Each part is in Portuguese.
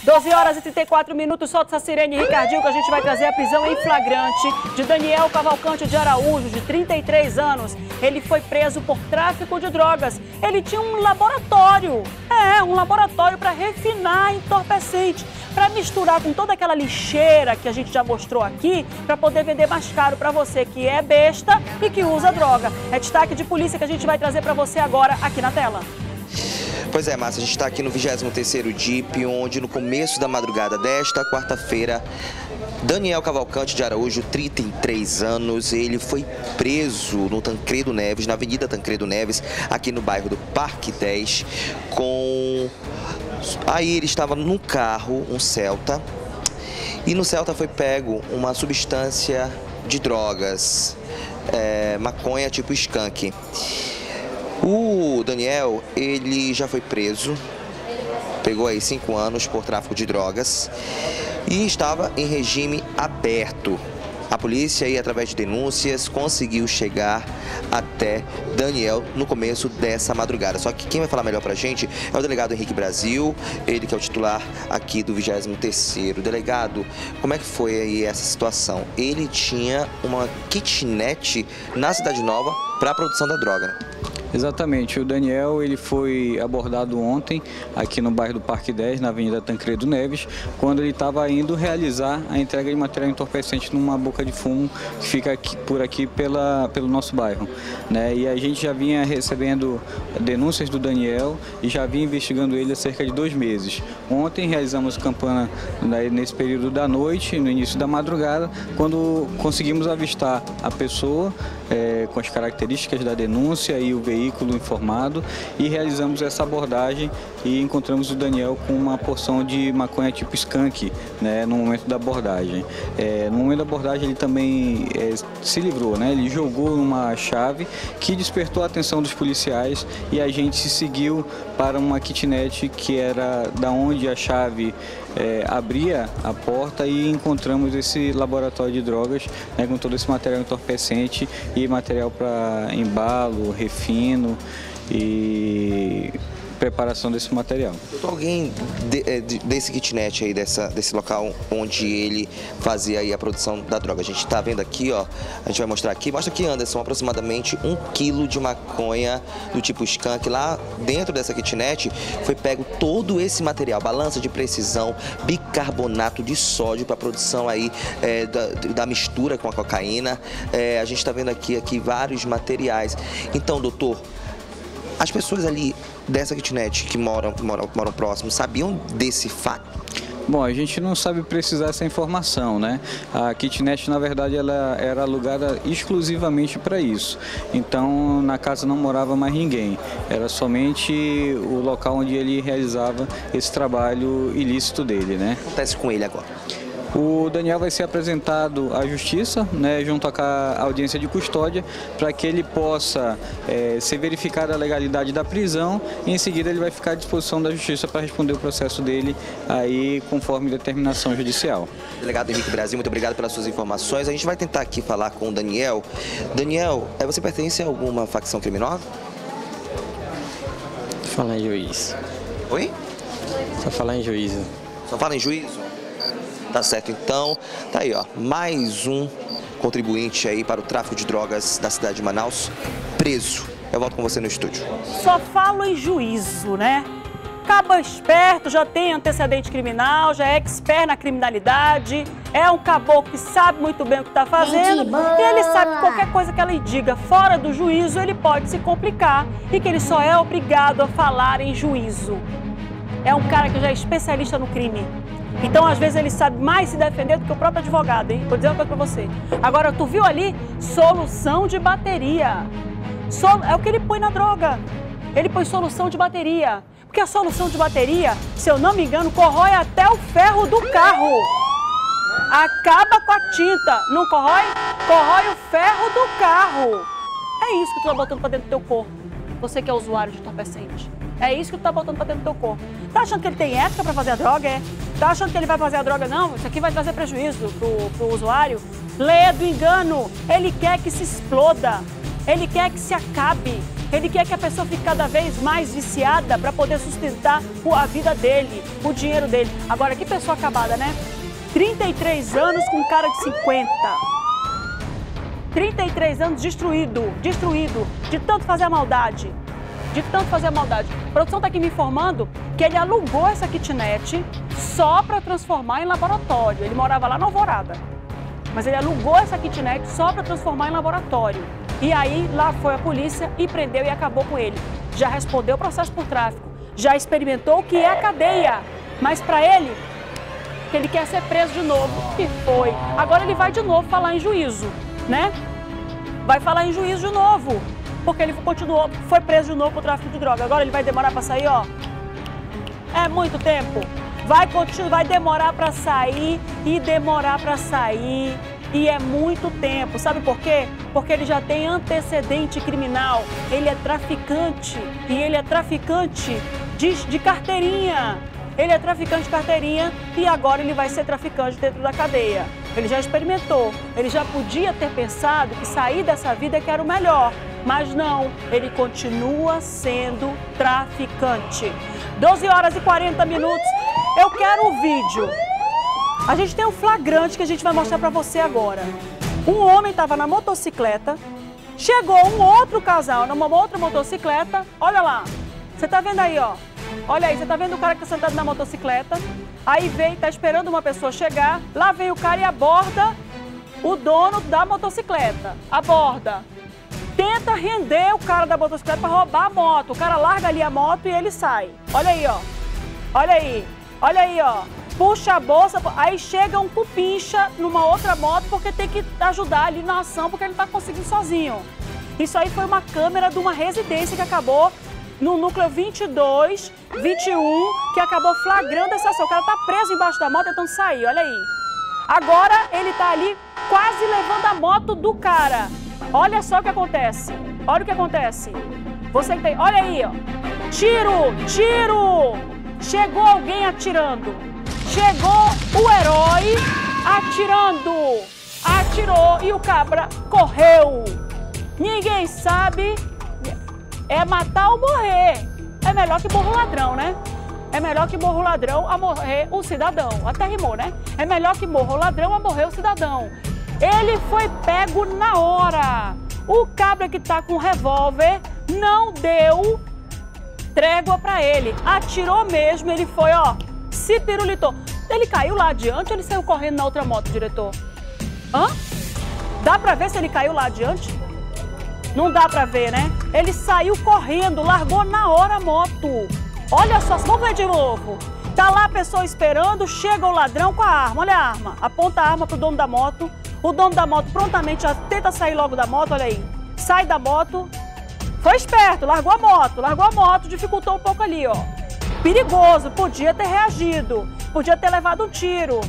12 horas e 34 minutos, solta essa sirene, Ricardinho, que a gente vai trazer a prisão em flagrante de Daniel Cavalcante de Araújo, de 33 anos. Ele foi preso por tráfico de drogas. Ele tinha um laboratório, um laboratório para refinar entorpecente, para misturar com toda aquela lixeira que a gente já mostrou aqui, para poder vender mais caro para você que é besta e que usa droga. É destaque de polícia que a gente vai trazer para você agora aqui na tela. Pois é, Márcia, a gente está aqui no 23º DIP, onde no começo da madrugada desta quarta-feira, Daniel Cavalcante de Araújo, 33 anos, ele foi preso no Tancredo Neves, na Avenida Tancredo Neves, aqui no bairro do Parque 10, Aí ele estava num carro, um Celta, e no Celta foi pego uma substância de drogas, maconha tipo skunk. O Daniel, ele já foi preso, pegou aí 5 anos por tráfico de drogas e estava em regime aberto. A polícia, aí, através de denúncias, conseguiu chegar até Daniel no começo dessa madrugada. Só que quem vai falar melhor pra gente é o delegado Henrique Brasil, ele que é o titular aqui do 23º. Delegado, como é que foi aí essa situação? Ele tinha uma kitnet na Cidade Nova para a produção da droga, né? Exatamente, o Daniel ele foi abordado ontem aqui no bairro do Parque 10, na Avenida Tancredo Neves, quando ele estava indo realizar a entrega de material entorpecente numa boca de fumo que fica por aqui pelo nosso bairro, né? E a gente já vinha recebendo denúncias do Daniel e já vinha investigando ele há cerca de 2 meses. Ontem realizamos campana nesse período da noite, no início da madrugada, quando conseguimos avistar a pessoa com as características da denúncia e o veículo informado, e realizamos essa abordagem e encontramos o Daniel com uma porção de maconha tipo skunk, né, no momento da abordagem. No momento da abordagem ele também se livrou, né, ele jogou uma chave que despertou a atenção dos policiais e a gente seguiu para uma kitnet que era da onde a chave abria a porta, e encontramos esse laboratório de drogas, né, com todo esse material entorpecente e material para embalo, refino e preparação desse material. Alguém desse kitnet aí, desse local onde ele fazia aí a produção da droga. A gente está vendo aqui, ó, a gente vai mostrar aqui. Mostra aqui, Anderson, aproximadamente 1 quilo de maconha do tipo skunk. Lá dentro dessa kitnet foi pego todo esse material, balança de precisão, bicarbonato de sódio para a produção aí da mistura com a cocaína. A gente está vendo aqui vários materiais. Então, doutor, as pessoas ali dessa kitnet que moram próximo sabiam desse fato? Bom, a gente não sabe precisar essa informação, né? A kitnet, na verdade, ela era alugada exclusivamente para isso. Então, na casa não morava mais ninguém. Era somente o local onde ele realizava esse trabalho ilícito dele, né? O que acontece com ele agora? O Daniel vai ser apresentado à justiça, né, junto à audiência de custódia, para que ele possa ser verificada a legalidade da prisão, e em seguida ele vai ficar à disposição da justiça para responder o processo dele aí conforme determinação judicial. Delegado Henrique Brasil, muito obrigado pelas suas informações. A gente vai tentar aqui falar com o Daniel. Daniel, você pertence a alguma facção criminosa? Só falar em juízo. Oi? Só falar em juízo. Só fala em juízo? Tá certo, então, tá aí, ó, mais um contribuinte aí para o tráfico de drogas da cidade de Manaus, preso. Eu volto com você no estúdio. Só falo em juízo, né? Cabo esperto, já tem antecedente criminal, já é expert na criminalidade, é um caboclo que sabe muito bem o que está fazendo, e ele sabe que qualquer coisa que ela lhe diga fora do juízo, ele pode se complicar, e que ele só é obrigado a falar em juízo. É um cara que já é especialista no crime. Então, às vezes, ele sabe mais se defender do que o próprio advogado, hein? Vou dizer uma coisa pra você. Agora, tu viu ali? Solução de bateria. É o que ele põe na droga. Ele põe solução de bateria. Porque a solução de bateria, se eu não me engano, corrói até o ferro do carro. Acaba com a tinta. Não corrói? Corrói o ferro do carro. É isso que tu tá botando pra dentro do teu corpo. Você que é usuário de entorpecente. É isso que tu tá botando pra dentro do teu corpo. Tá achando que ele tem ética pra fazer a droga? Tá achando que ele vai fazer a droga? Não, isso aqui vai trazer prejuízo pro usuário. Lê do engano. Ele quer que se exploda. Ele quer que se acabe. Ele quer que a pessoa fique cada vez mais viciada para poder sustentar a vida dele, o dinheiro dele. Agora, que pessoa acabada, né? 33 anos com um cara de 50. 33 anos destruído, de tanto fazer a maldade. A produção está aqui me informando que ele alugou essa kitnet só para transformar em laboratório. Ele morava lá na Alvorada, mas ele alugou essa kitnet só para transformar em laboratório. E aí lá foi a polícia e prendeu e acabou com ele. Já respondeu o processo por tráfico, já experimentou o que é a cadeia, mas para ele, que ele quer ser preso de novo, e foi. Agora ele vai de novo falar em juízo, né? Vai falar em juízo de novo, porque ele foi preso de novo por tráfico de droga. Agora ele vai demorar para sair, ó. É muito tempo. Vai demorar para sair e demorar para sair. E é muito tempo. Sabe por quê? Porque ele já tem antecedente criminal. Ele é traficante. E ele é traficante de carteirinha. Ele é traficante de carteirinha e agora ele vai ser traficante dentro da cadeia. Ele já experimentou. Ele já podia ter pensado que sair dessa vida é que era o melhor. Mas não, ele continua sendo traficante. 12 horas e 40 minutos. Eu quero o vídeo. A gente tem um flagrante que a gente vai mostrar para você agora. Um homem estava na motocicleta, chegou um outro casal numa outra motocicleta. Olha lá, você tá vendo aí, ó. Olha aí, você tá vendo o cara que tá sentado na motocicleta. Aí vem, tá esperando uma pessoa chegar. Lá vem o cara e aborda o dono da motocicleta. Aborda. Tenta render o cara da motocicleta para roubar a moto. O cara larga ali a moto e ele sai. Olha aí, ó. Olha aí. Olha aí, ó. Puxa a bolsa, aí chega um cupincha numa outra moto porque tem que ajudar ali na ação porque ele não tá conseguindo sozinho. Isso aí foi uma câmera de uma residência que acabou no núcleo 22, 21, que acabou flagrando essa ação. O cara tá preso embaixo da moto tentando sair, olha aí. Agora ele tá ali quase levando a moto do cara. Olha só o que acontece. Olha o que acontece. Você que tem, olha aí, ó. Tiro, tiro. Chegou alguém atirando. Chegou o herói atirando. Atirou e o cabra correu. Ninguém sabe. É matar ou morrer. É melhor que morra o ladrão, né? É melhor que morra o ladrão a morrer o cidadão. Até rimou, né? É melhor que morra o ladrão a morrer o cidadão. Ele foi pego na hora. O cabra que tá com revólver não deu trégua pra ele. Atirou mesmo, ele foi, ó, se pirulitou. Ele caiu lá adiante ou ele saiu correndo na outra moto, diretor? Hã? Dá pra ver se ele caiu lá adiante? Não dá pra ver, né? Ele saiu correndo, largou na hora a moto. Olha só, vamos ver de novo. Tá lá a pessoa esperando, chega o ladrão com a arma. Olha a arma, aponta a arma pro dono da moto. O dono da moto prontamente já tenta sair logo da moto, olha aí. Sai da moto. Foi esperto, largou a moto, dificultou um pouco ali, ó. Perigoso, podia ter reagido, podia ter levado um tiro.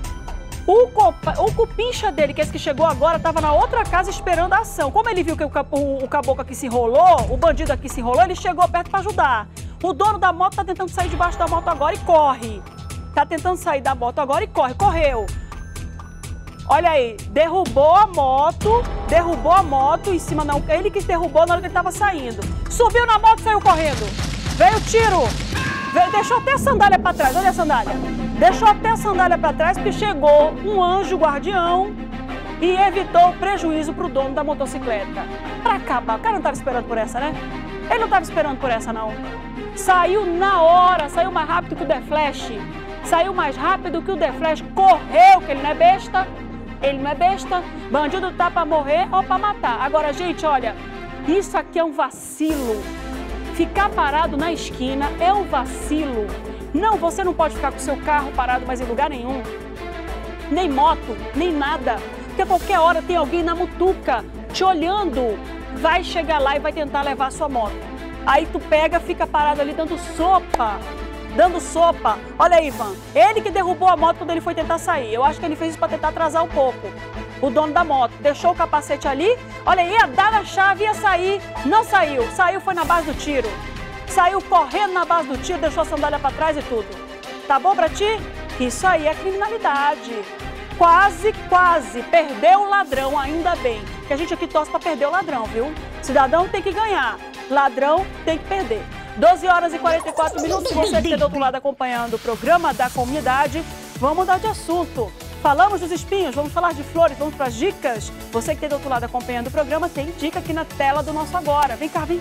O cupincha dele, que é esse que chegou agora, estava na outra casa esperando a ação. Como ele viu que o caboclo aqui se enrolou, o bandido aqui se enrolou, ele chegou perto para ajudar. O dono da moto está tentando sair debaixo da moto agora e corre. Tá tentando sair da moto agora e corre, correu. Olha aí, derrubou a moto em cima, não, ele que derrubou na hora que ele estava saindo. Subiu na moto e saiu correndo. Veio o tiro, deixou até a sandália para trás, olha a sandália. Deixou até a sandália para trás porque chegou um anjo guardião e evitou o prejuízo para o dono da motocicleta. Para acabar, o cara não estava esperando por essa, né? Ele não estava esperando por essa, não. Saiu na hora, saiu mais rápido que o The Flash. Saiu mais rápido que o The Flash, correu, que ele não é besta. Ele não é besta, bandido tá para morrer ou para matar. Agora, gente, olha, isso aqui é um vacilo. Ficar parado na esquina é um vacilo. Não, você não pode ficar com o seu carro parado mais em lugar nenhum. Nem moto, nem nada. Porque a qualquer hora tem alguém na mutuca te olhando. Vai chegar lá e vai tentar levar a sua moto. Aí tu pega, fica parado ali dando sopa. Olha aí, Ivan, ele que derrubou a moto quando ele foi tentar sair. Eu acho que ele fez isso para tentar atrasar um pouco. O dono da moto deixou o capacete ali, olha aí, ia dar na chave, ia sair. Não saiu, foi na base do tiro. Saiu correndo na base do tiro, deixou a sandália para trás e tudo. Tá bom pra ti? Isso aí é criminalidade. Quase, perdeu o ladrão, ainda bem. Que a gente aqui torce para perder o ladrão, viu? Cidadão tem que ganhar. ladrão tem que perder. 12 horas e 44 minutos, você que está do outro lado acompanhando o programa da comunidade, vamos mudar de assunto. Falamos dos espinhos, vamos falar de flores, vamos para as dicas. Você que está do outro lado acompanhando o programa, tem dica aqui na tela do nosso Agora. Vem cá, vem.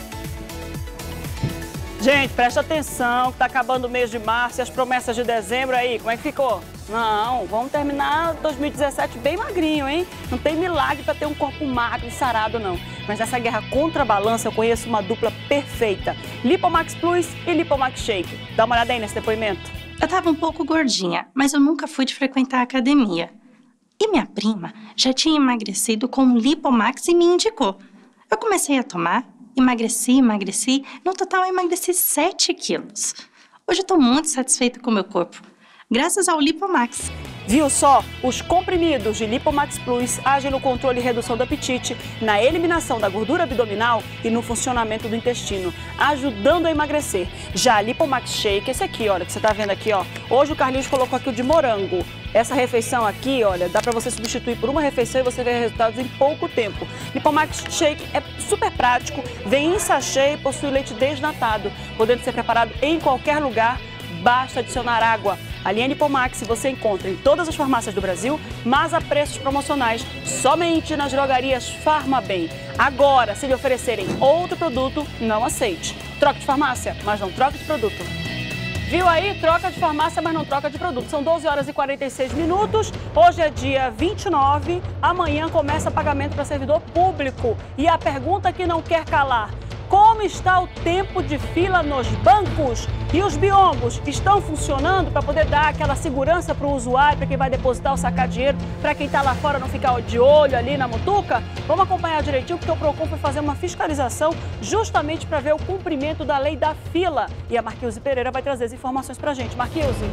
Gente, presta atenção, que está acabando o mês de março e as promessas de dezembro aí, como é que ficou? Não, vamos terminar 2017 bem magrinho, hein? Não tem milagre para ter um corpo magro e sarado, não. Mas nessa guerra contra a balança, eu conheço uma dupla perfeita. Lipomax Plus e Lipomax Shake. Dá uma olhada aí nesse depoimento. Eu tava um pouco gordinha, mas eu nunca fui de frequentar a academia. E minha prima já tinha emagrecido com o Lipomax e me indicou. Eu comecei a tomar, emagreci. No total, eu emagreci 7 quilos. Hoje eu tô muito satisfeita com o meu corpo, graças ao Lipomax. Viu só? Os comprimidos de Lipomax Plus agem no controle e redução do apetite, na eliminação da gordura abdominal e no funcionamento do intestino, ajudando a emagrecer. Já a Lipomax Shake, esse aqui, olha, que você tá vendo aqui, ó. Hoje o Carlinhos colocou aqui o de morango. Essa refeição aqui, olha, dá pra você substituir por uma refeição e você ver resultados em pouco tempo. Lipomax Shake é super prático, vem em sachê e possui leite desnatado, podendo ser preparado em qualquer lugar, basta adicionar água. A linha Lipomax você encontra em todas as farmácias do Brasil, mas a preços promocionais somente nas drogarias Farmabem. Agora, se lhe oferecerem outro produto, não aceite. Troca de farmácia, mas não troca de produto. Viu aí? Troca de farmácia, mas não troca de produto. São 12 horas e 46 minutos. Hoje é dia 29. Amanhã começa pagamento para servidor público. E a pergunta que não quer calar: como está o tempo de fila nos bancos? E os biombos estão funcionando para poder dar aquela segurança para o usuário, para quem vai depositar ou sacar dinheiro, para quem está lá fora não ficar de olho ali na mutuca? Vamos acompanhar direitinho, porque o Procon foi fazer uma fiscalização justamente para ver o cumprimento da lei da fila. E a Marquilze Pereira vai trazer as informações para a gente. Marquilze.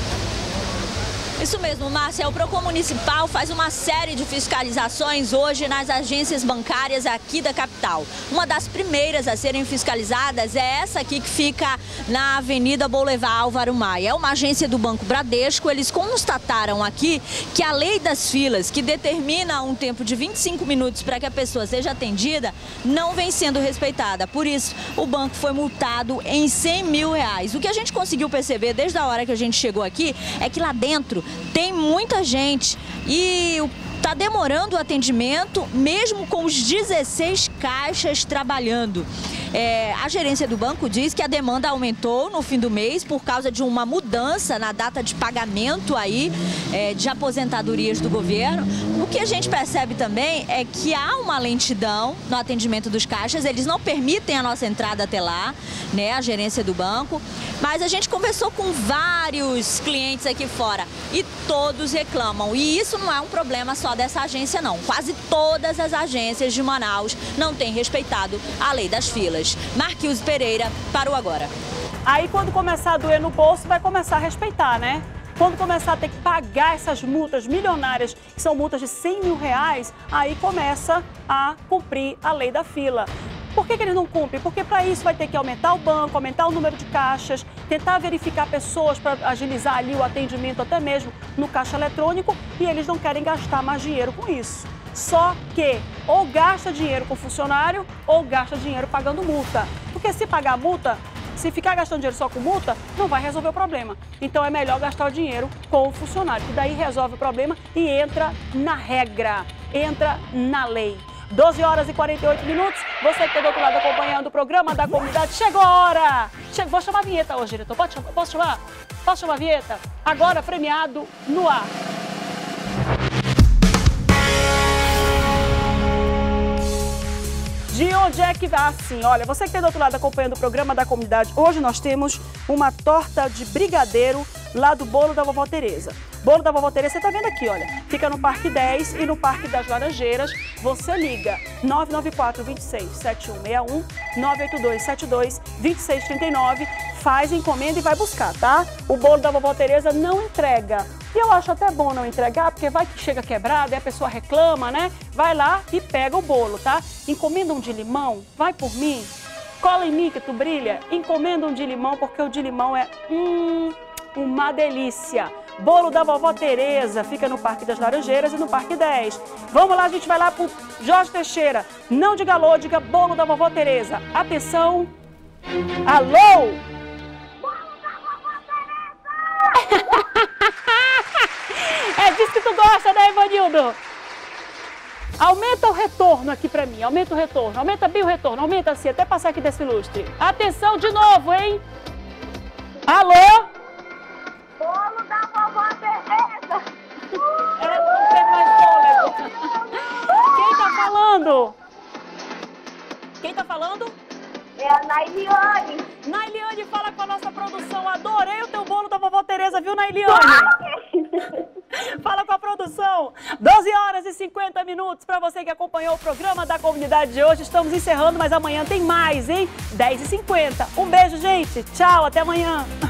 Isso mesmo, Márcia. O Procon Municipal faz uma série de fiscalizações hoje nas agências bancárias aqui da capital. Uma das primeiras a serem fiscalizadas é essa aqui que fica na Avenida Boulevard Álvaro Maia. É uma agência do Banco Bradesco. Eles constataram aqui que a lei das filas, que determina um tempo de 25 minutos para que a pessoa seja atendida, não vem sendo respeitada. Por isso, o banco foi multado em R$100 mil. O que a gente conseguiu perceber desde a hora que a gente chegou aqui é que lá dentro tem muita gente e está demorando o atendimento, mesmo com os 16 caixas trabalhando. A gerência do banco diz que a demanda aumentou no fim do mês por causa de uma mudança na data de pagamento aí, de aposentadorias do governo. O que a gente percebe também é que há uma lentidão no atendimento dos caixas, eles não permitem a nossa entrada até lá, né, a gerência do banco. Mas a gente conversou com vários clientes aqui fora e todos reclamam. E isso não é um problema só dessa agência, não. Quase todas as agências de Manaus não têm respeitado a lei das filas. Marquilze Pereira para o Agora. Aí quando começar a doer no bolso, vai começar a respeitar, né? Quando começar a ter que pagar essas multas milionárias, que são multas de R$100 mil, aí começa a cumprir a lei da fila. Por que eles não cumprem? Porque para isso vai ter que aumentar o banco, aumentar o número de caixas, tentar verificar pessoas para agilizar ali o atendimento até mesmo no caixa eletrônico, e eles não querem gastar mais dinheiro com isso. Só que ou gasta dinheiro com funcionário ou gasta dinheiro pagando multa. Porque se pagar multa, se ficar gastando dinheiro só com multa, não vai resolver o problema. Então é melhor gastar o dinheiro com o funcionário, que daí resolve o problema e entra na regra, entra na lei. 12 horas e 48 minutos, você que está do outro lado acompanhando o programa da comunidade, chegou a hora! Vou chamar a vinheta hoje, diretor. Posso chamar? Posso chamar a vinheta? Agora premiado no ar. De onde é que vai? Assim, olha, você que está do outro lado acompanhando o programa da comunidade, hoje nós temos uma torta de brigadeiro lá do Bolo da Vovó Tereza. Bolo da Vovó Tereza, você está vendo aqui, olha, fica no Parque 10 e no Parque das Laranjeiras. Você liga 994-26-7161, 982-72-2639, faz encomenda e vai buscar, tá? O Bolo da Vovó Tereza não entrega. E eu acho até bom não entregar, porque vai que chega quebrado e a pessoa reclama, né? Vai lá e pega o bolo, tá? Encomenda um de limão, vai por mim, cola em mim que tu brilha, encomenda um de limão, porque o de limão é uma delícia. Bolo da vovó Tereza, fica no Parque das Laranjeiras e no Parque 10. Vamos lá, a gente vai lá pro Jorge Teixeira. Não diga alô, diga bolo da vovó Tereza. Atenção. Alô? Bolo da vovó Tereza! É disso que tu gosta, né, Ivanildo? Aumenta o retorno aqui pra mim, aumenta o retorno, aumenta bem o retorno, aumenta assim, até passar aqui desse lustre. Atenção de novo, hein? Alô? Bolo da vovó Tereza! Ela não tem mais fôlego. Quem tá falando? Quem tá falando? É a Nailiane. Nailiane, fala com a nossa produção. Adorei o teu bolo da vovó Tereza, viu, Nailiane? Fala com a produção. 12 horas e 50 minutos para você que acompanhou o programa da comunidade de hoje. Estamos encerrando, mas amanhã tem mais, hein? 10h50. Um beijo, gente. Tchau, até amanhã.